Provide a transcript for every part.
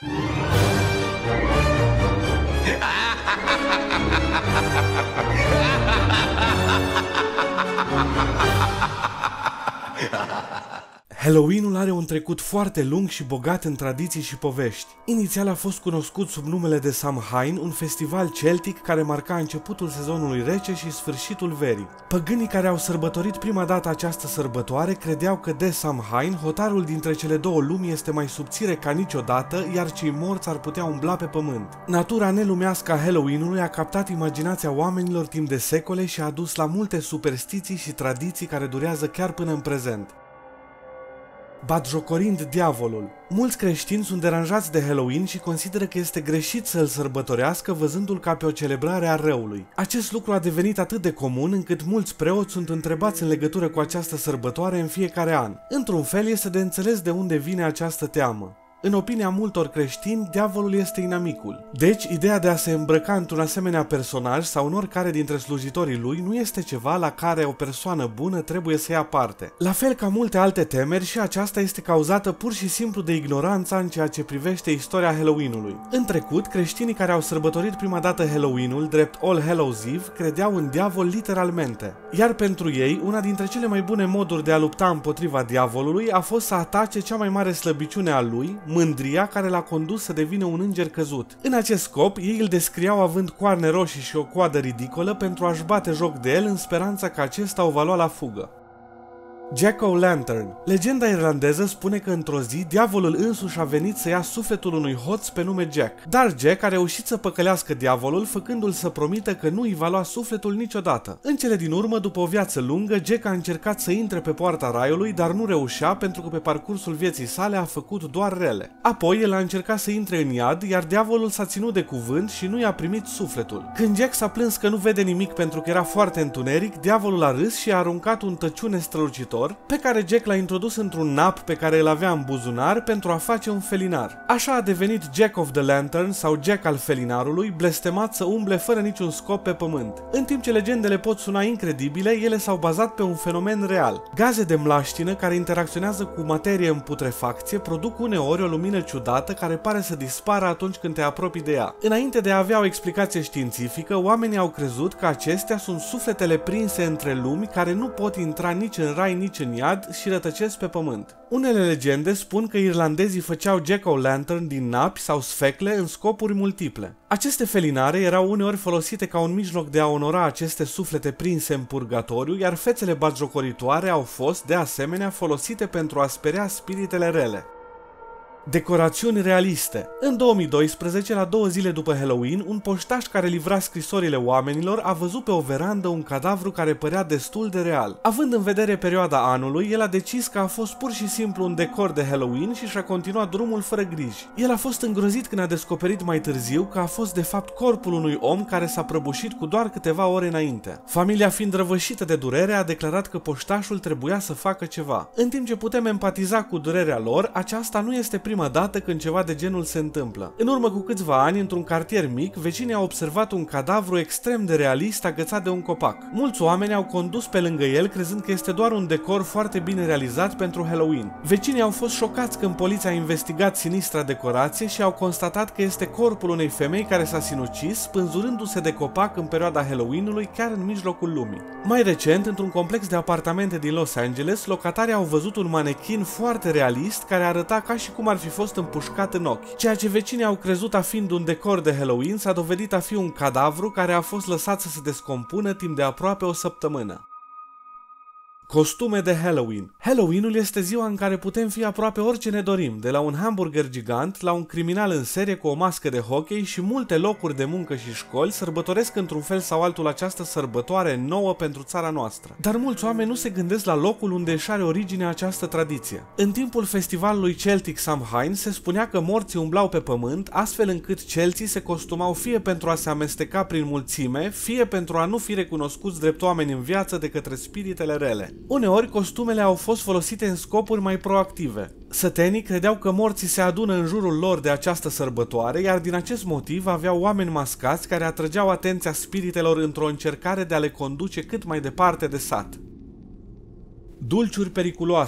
Halloween-ul are un trecut foarte lung și bogat în tradiții și povești. Inițial a fost cunoscut sub numele de Samhain, un festival celtic care marca începutul sezonului rece și sfârșitul verii. Păgânii care au sărbătorit prima dată această sărbătoare credeau că de Samhain, hotarul dintre cele două lumi este mai subțire ca niciodată, iar cei morți ar putea umbla pe pământ. Natura nelumească a Halloween-ului a captat imaginația oamenilor timp de secole și a dus la multe superstiții și tradiții care durează chiar până în prezent. Batjocorind diavolul. Mulți creștini sunt deranjați de Halloween și consideră că este greșit să îl sărbătorească văzându-l ca pe o celebrare a răului. Acest lucru a devenit atât de comun încât mulți preoți sunt întrebați în legătură cu această sărbătoare în fiecare an. Într-un fel este de înțeles de unde vine această teamă. În opinia multor creștini, diavolul este inamicul. Deci, ideea de a se îmbrăca într-un asemenea personaj sau în oricare dintre slujitorii lui nu este ceva la care o persoană bună trebuie să ia parte. La fel ca multe alte temeri, și aceasta este cauzată pur și simplu de ignoranța în ceea ce privește istoria Halloween-ului. În trecut, creștinii care au sărbătorit prima dată Halloween-ul, drept All Hallows Eve, credeau în diavol literalmente. Iar pentru ei, una dintre cele mai bune moduri de a lupta împotriva diavolului a fost să atace cea mai mare slăbiciune a lui, mândria, care l-a condus să devină un înger căzut. În acest scop, ei îl descriau având coarne roșii și o coadă ridicolă pentru a-și bate joc de el în speranța că acesta o va lua la fugă. Jack-o'-lantern. Legenda irlandeză spune că într-o zi, diavolul însuși a venit să ia sufletul unui hoț pe nume Jack. Dar Jack a reușit să păcălească diavolul, făcându-l să promită că nu îi va lua sufletul niciodată. În cele din urmă, după o viață lungă, Jack a încercat să intre pe poarta raiului, dar nu reușea pentru că pe parcursul vieții sale a făcut doar rele. Apoi, el a încercat să intre în iad, iar diavolul s-a ținut de cuvânt și nu i-a primit sufletul. Când Jack s-a plâns că nu vede nimic pentru că era foarte întuneric, diavolul a râs și a aruncat un tăciune strălucitor pe care Jack l-a introdus într-un nap pe care îl avea în buzunar pentru a face un felinar. Așa a devenit Jack of the Lantern sau Jack al felinarului, blestemat să umble fără niciun scop pe pământ. În timp ce legendele pot suna incredibile, ele s-au bazat pe un fenomen real. Gaze de mlaștină care interacționează cu materie în putrefacție produc uneori o lumină ciudată care pare să dispară atunci când te apropii de ea. Înainte de a avea o explicație științifică, oamenii au crezut că acestea sunt sufletele prinse între lumi care nu pot intra nici în rai, nici în iad și rătăcesc pe pământ. Unele legende spun că irlandezii făceau jack-o'-lantern din napi sau sfecle în scopuri multiple. Aceste felinare erau uneori folosite ca un mijloc de a onora aceste suflete prinse în purgatoriu, iar fețele batjocoritoare au fost, de asemenea, folosite pentru a speria spiritele rele. Decorațiuni realiste. În 2012, la 2 zile după Halloween, un poștaș care livra scrisorile oamenilor a văzut pe o verandă un cadavru care părea destul de real. Având în vedere perioada anului, el a decis că a fost pur și simplu un decor de Halloween și și-a continuat drumul fără griji. El a fost îngrozit când a descoperit mai târziu că a fost de fapt corpul unui om care s-a prăbușit cu doar câteva ore înainte. Familia, fiind răvășită de durere, a declarat că poștașul trebuia să facă ceva. În timp ce putem empatiza cu durerea lor, aceasta nu este prima dată când ceva de genul se întâmplă. În urmă cu câțiva ani, într-un cartier mic, vecinii au observat un cadavru extrem de realist agățat de un copac. Mulți oameni au condus pe lângă el crezând că este doar un decor foarte bine realizat pentru Halloween. Vecinii au fost șocați când poliția a investigat sinistra decorație și au constatat că este corpul unei femei care s-a sinucis spânzurându-se de copac în perioada Halloween-ului chiar în mijlocul lumii. Mai recent, într-un complex de apartamente din Los Angeles, locatarii au văzut un manechin foarte realist care arăta ca și cum ar fi fost împușcat în ochi. Ceea ce vecinii au crezut a fiind un decor de Halloween s-a dovedit a fi un cadavru care a fost lăsat să se descompună timp de aproape o săptămână. Costume de Halloween. Halloween-ul este ziua în care putem fi aproape orice ne dorim, de la un hamburger gigant la un criminal în serie cu o mască de hockey, și multe locuri de muncă și școli sărbătoresc într-un fel sau altul această sărbătoare nouă pentru țara noastră. Dar mulți oameni nu se gândesc la locul unde își are origine această tradiție. În timpul festivalului celtic Samhain se spunea că morții umblau pe pământ, astfel încât celții se costumau fie pentru a se amesteca prin mulțime, fie pentru a nu fi recunoscuți drept oameni în viață de către spiritele rele. Uneori, costumele au fost folosite în scopuri mai proactive. Sătenii credeau că morții se adună în jurul lor de această sărbătoare, iar din acest motiv aveau oameni mascați care atrăgeau atenția spiritelor într-o încercare de a le conduce cât mai departe de sat. Dulciuri periculoase.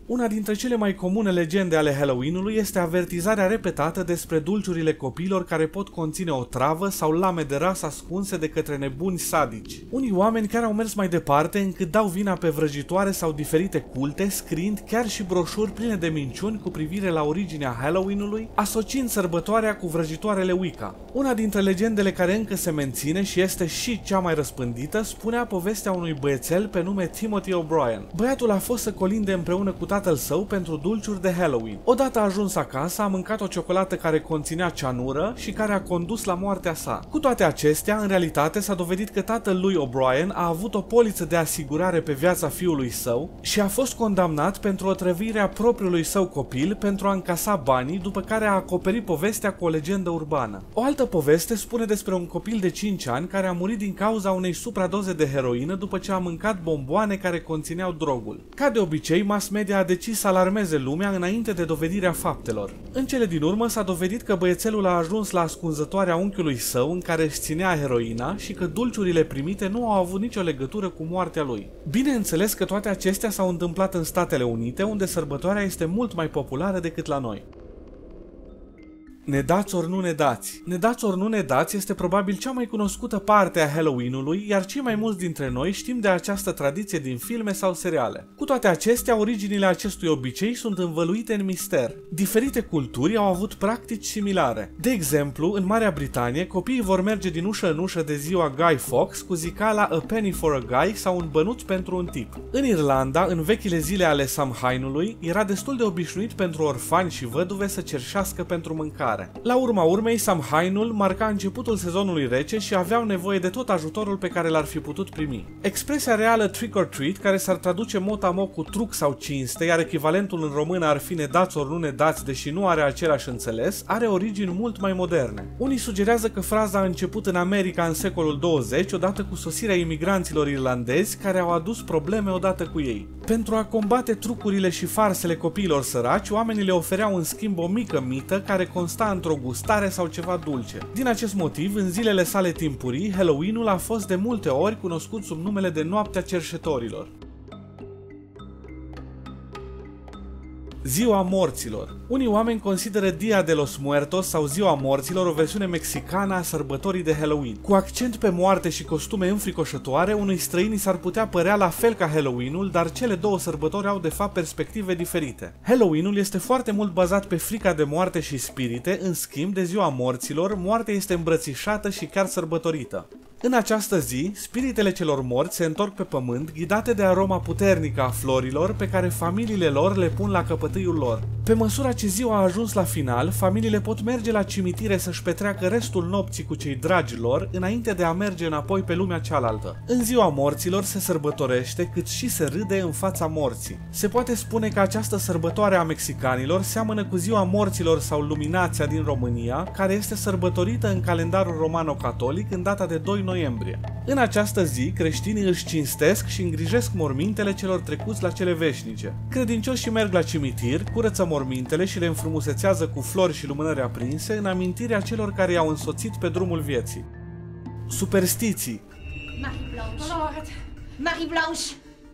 Una dintre cele mai comune legende ale Halloween-ului este avertizarea repetată despre dulciurile copiilor care pot conține o travă sau lame de ras ascunse de către nebuni sadici. Unii oameni chiar au mers mai departe încât dau vina pe vrăjitoare sau diferite culte, scriind chiar și broșuri pline de minciuni cu privire la originea Halloween-ului, asociind sărbătoarea cu vrăjitoarele Wicca. Una dintre legendele care încă se menține și este și cea mai răspândită spunea povestea unui băiețel pe nume Timothy O'Brien. Băiatul a fost să colinde împreună cu tatăl său pentru dulciuri de Halloween. Odată a ajuns acasă, a mâncat o ciocolată care conținea cianură și care a condus la moartea sa. Cu toate acestea, în realitate s-a dovedit că tatăl lui O'Brien a avut o poliță de asigurare pe viața fiului său și a fost condamnat pentru otrăvirea propriului său copil pentru a încasa banii, după care a acoperit povestea cu o legendă urbană. O altă poveste spune despre un copil de 5 ani care a murit din cauza unei supradoze de heroină după ce a mâncat bomboane care conțineau drogul. Ca de obicei, mass media a decis să alarmeze lumea înainte de dovedirea faptelor. În cele din urmă s-a dovedit că băiețelul a ajuns la ascunzătoarea unchiului său în care își ținea heroina și că dulciurile primite nu au avut nicio legătură cu moartea lui. Bineînțeles că toate acestea s-au întâmplat în Statele Unite, unde sărbătoarea este mult mai populară decât la noi. Ne dați ori nu ne dați. Ne dați ori nu ne dați este probabil cea mai cunoscută parte a Halloween-ului, iar cei mai mulți dintre noi știm de această tradiție din filme sau seriale. Cu toate acestea, originile acestui obicei sunt învăluite în mister. Diferite culturi au avut practici similare. De exemplu, în Marea Britanie, copiii vor merge din ușă în ușă de ziua Guy Fawkes cu zicala A penny for a guy sau un bănuț pentru un tip. În Irlanda, în vechile zile ale Samhainului, era destul de obișnuit pentru orfani și văduve să cerșească pentru mâncare. La urma urmei, Samhainul marca începutul sezonului rece și aveau nevoie de tot ajutorul pe care l-ar fi putut primi. Expresia reală trick or treat, care s-ar traduce mot-a-mot cu truc sau cinste, iar echivalentul în română ar fi ne dați ori nu ne dați, deși nu are același înțeles, are origini mult mai moderne. Unii sugerează că fraza a început în America în secolul 20, odată cu sosirea imigranților irlandezi, care au adus probleme odată cu ei. Pentru a combate trucurile și farsele copiilor săraci, oamenii le ofereau în schimb o mică mită care consta într-o gustare sau ceva dulce. Din acest motiv, în zilele sale timpurii, Halloween-ul a fost de multe ori cunoscut sub numele de Noaptea Cerșetorilor. Ziua Morților. Unii oameni consideră Dia de los Muertos sau Ziua Morților o versiune mexicană a sărbătorii de Halloween. Cu accent pe moarte și costume înfricoșătoare, unui străin s-ar putea părea la fel ca Halloween-ul, dar cele două sărbători au de fapt perspective diferite. Halloween-ul este foarte mult bazat pe frica de moarte și spirite, în schimb de Ziua Morților, moartea este îmbrățișată și chiar sărbătorită. În această zi, spiritele celor morți se întorc pe pământ, ghidate de aroma puternică a florilor pe care familiile lor le pun la căpătâiul lor. Pe măsură ce ziua a ajuns la final, familiile pot merge la cimitire să-și petreacă restul nopții cu cei dragi lor, înainte de a merge înapoi pe lumea cealaltă. În Ziua Morților se sărbătorește cât și se râde în fața morții. Se poate spune că această sărbătoare a mexicanilor seamănă cu Ziua Morților sau Luminația din România, care este sărbătorită în calendarul romano-catolic în data de 2 noiembrie. În această zi, creștinii își cinstesc și îngrijesc mormintele celor trecuți la cele veșnice. Credincioșii merg la cimitir, curăță mormintele și le înfrumusețează cu flori și lumânări aprinse în amintirea celor care i-au însoțit pe drumul vieții. Superstiții. Marie Blanche!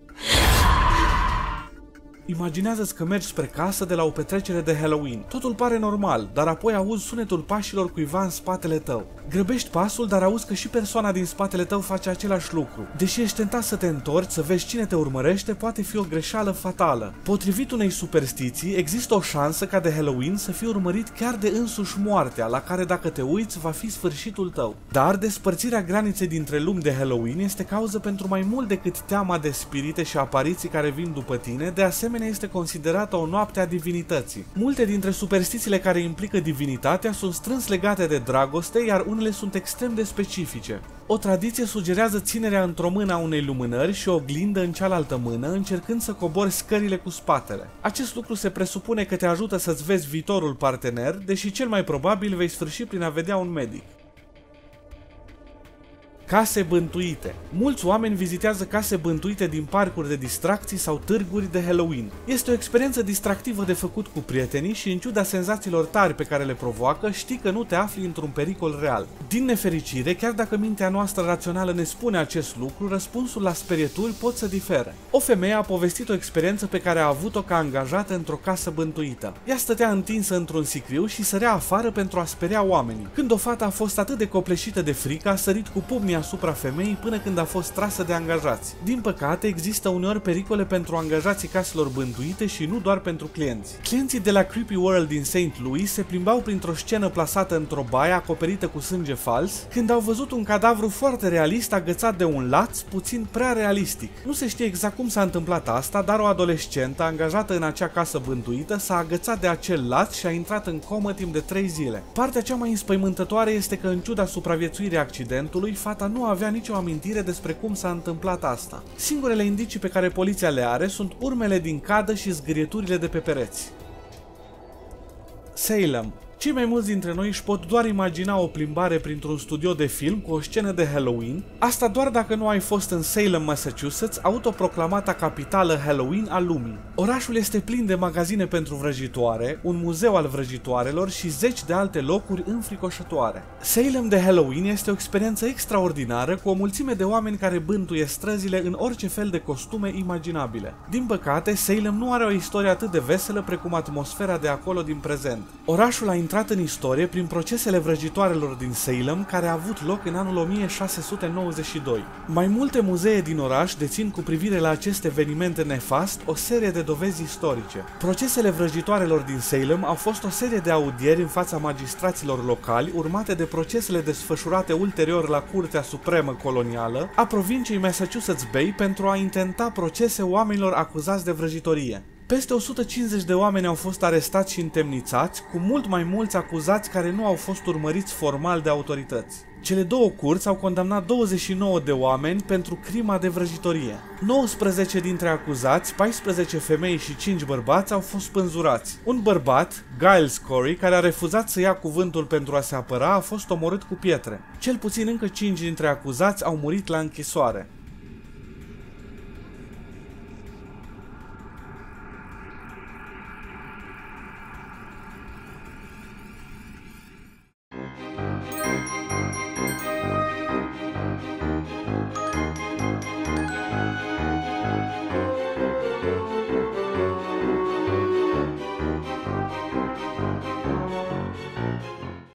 Imaginează-ți că mergi spre casă de la o petrecere de Halloween. Totul pare normal, dar apoi auzi sunetul pașilor cuiva în spatele tău. Grăbești pasul, dar auzi că și persoana din spatele tău face același lucru. Deși ești tentat să te întorci, să vezi cine te urmărește, poate fi o greșeală fatală. Potrivit unei superstiții, există o șansă ca de Halloween să fii urmărit chiar de însuși moartea, la care dacă te uiți va fi sfârșitul tău. Dar despărțirea graniței dintre lumi de Halloween este cauză pentru mai mult decât teama de spirite și apariții care vin după tine, de asemenea este considerată o noapte a divinității. Multe dintre superstițiile care implică divinitatea sunt strâns legate de dragoste, iar unele sunt extrem de specifice. O tradiție sugerează ținerea într-o mână a unei lumânări și o oglindă în cealaltă mână, încercând să cobori scările cu spatele. Acest lucru se presupune că te ajută să-ți vezi viitorul partener, deși cel mai probabil vei sfârși prin a vedea un medic. Case bântuite. Mulți oameni vizitează case bântuite din parcuri de distracții sau târguri de Halloween. Este o experiență distractivă de făcut cu prietenii și în ciuda senzațiilor tari pe care le provoacă, știi că nu te afli într-un pericol real. Din nefericire, chiar dacă mintea noastră rațională ne spune acest lucru, răspunsul la sperieturi pot să difere. O femeie a povestit o experiență pe care a avut-o ca angajată într-o casă bântuită. Ea stătea întinsă într-un sicriu și sărea afară pentru a speria oamenii. Când o fată a fost atât de copleșită de frică, a sărit cu pumnii asupra femeii până când a fost trasă de angajați. Din păcate, există uneori pericole pentru angajații caselor bântuite și nu doar pentru clienți. Clienții de la Creepy World din St. Louis se plimbau printr-o scenă plasată într-o baie acoperită cu sânge fals, când au văzut un cadavru foarte realist agățat de un laț puțin prea realistic. Nu se știe exact cum s-a întâmplat asta, dar o adolescentă angajată în acea casă bântuită s-a agățat de acel laț și a intrat în comă timp de 3 zile. Partea cea mai înspăimântătoare este că, în ciuda supraviețuirii accidentului, fata nu avea nicio amintire despre cum s-a întâmplat asta. Singurele indicii pe care poliția le are sunt urmele din cadă și zgârieturile de pe pereți. Salem. Cei mai mulți dintre noi își pot doar imagina o plimbare printr-un studio de film cu o scenă de Halloween, asta doar dacă nu ai fost în Salem, Massachusetts, autoproclamata capitală Halloween a lumii. Orașul este plin de magazine pentru vrăjitoare, un muzeu al vrăjitoarelor și zeci de alte locuri înfricoșătoare. Salem de Halloween este o experiență extraordinară cu o mulțime de oameni care bântuie străzile în orice fel de costume imaginabile. Din păcate, Salem nu are o istorie atât de veselă precum atmosfera de acolo din prezent. Orașul a intrat în istorie prin procesele vrăjitoarelor din Salem, care a avut loc în anul 1692. Mai multe muzee din oraș dețin cu privire la acest eveniment nefast o serie de dovezi istorice. Procesele vrăjitoarelor din Salem au fost o serie de audieri în fața magistraților locali, urmate de procesele desfășurate ulterior la Curtea Supremă Colonială a provinciei Massachusetts Bay pentru a intenta procese oamenilor acuzați de vrăjitorie. Peste 150 de oameni au fost arestați și întemnițați, cu mult mai mulți acuzați care nu au fost urmăriți formal de autorități. Cele două curți au condamnat 29 de oameni pentru crima de vrăjitorie. 19 dintre acuzați, 14 femei și 5 bărbați au fost spânzurați. Un bărbat, Giles Corey, care a refuzat să ia cuvântul pentru a se apăra, a fost omorât cu pietre. Cel puțin încă 5 dintre acuzați au murit la închisoare.